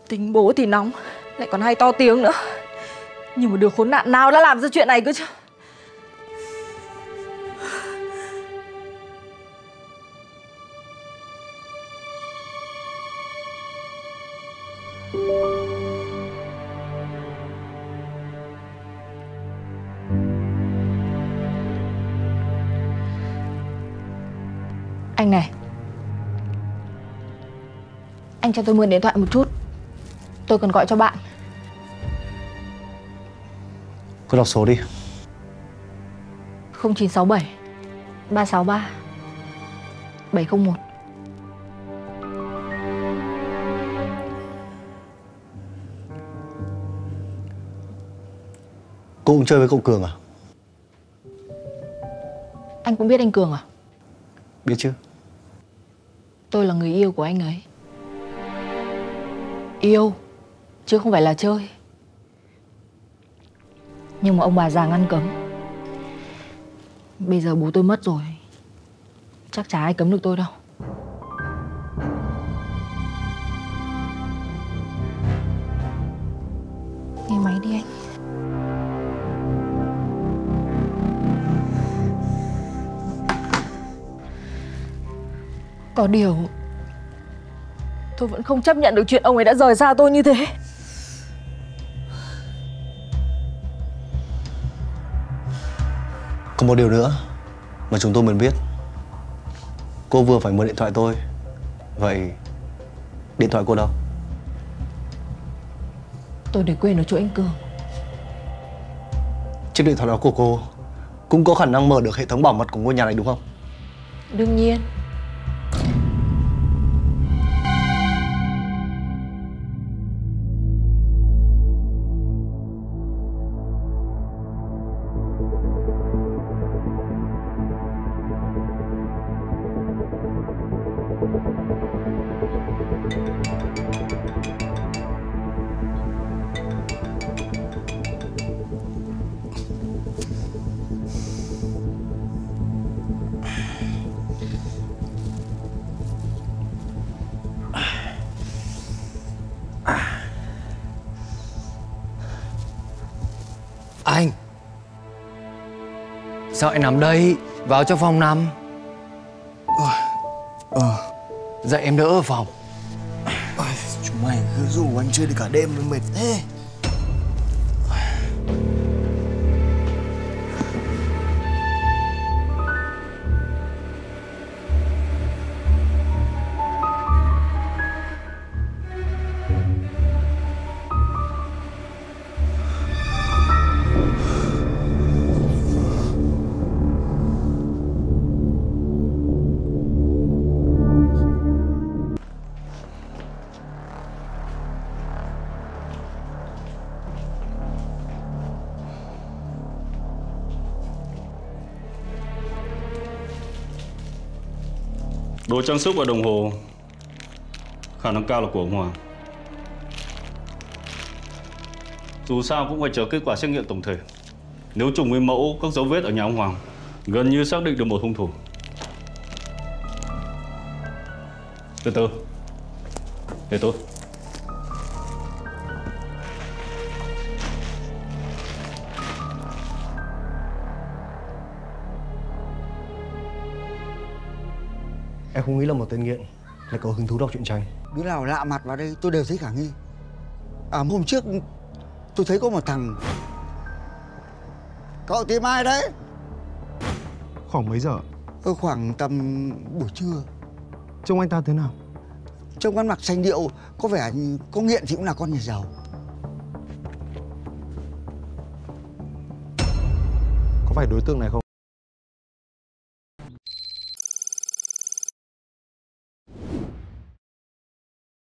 Tính bố thì nóng, lại còn hay to tiếng nữa. Nhưng mà đứa khốn nạn nào đã làm ra chuyện này cơ chứ? Anh này, anh cho tôi mượn điện thoại một chút, tôi cần gọi cho bạn. Cứ đọc số đi. 0967 363 701. Cô cũng chơi với cậu Cường à? Anh cũng biết anh Cường à? Biết chứ. Tôi là người yêu của anh ấy. Yêu, chứ không phải là chơi. Nhưng mà ông bà già ngăn cấm. Bây giờ bố tôi mất rồi, chắc chả ai cấm được tôi đâu. Nghe máy đi anh. Có điều tôi vẫn không chấp nhận được chuyện ông ấy đã rời xa tôi như thế. Có một điều nữa mà chúng tôi muốn biết. Cô vừa phải mượn điện thoại tôi. Vậy điện thoại cô đâu? Tôi để quên ở chỗ anh Cường. Chiếc điện thoại đó của cô cũng có khả năng mở được hệ thống bảo mật của ngôi nhà này đúng không? Đương nhiên. Anh, sao anh nằm đây? Vào trong phòng nằm. Dậy em đỡ ở phòng. Chúng mày cứ rủ anh chơi được cả đêm mới mệt thế. Đồ trang sức và đồng hồ khả năng cao là của ông Hoàng. Dù sao cũng phải chờ kết quả xét nghiệm tổng thể. Nếu trùng với mẫu các dấu vết ở nhà ông Hoàng, gần như xác định được một hung thủ. Từ từ, để tôi. Em không nghĩ là một tên nghiện lại có hứng thú đọc truyện tranh. Đứa nào lạ mặt vào đây tôi đều thấy khả nghi. Hôm trước tôi thấy có một thằng. Cậu tìm ai đấy? Khoảng mấy giờ? Khoảng tầm buổi trưa. Trông anh ta thế nào? Trông ăn mặc sành điệu, có vẻ có nghiện thì cũng là con nhà giàu. Có phải đối tượng này không?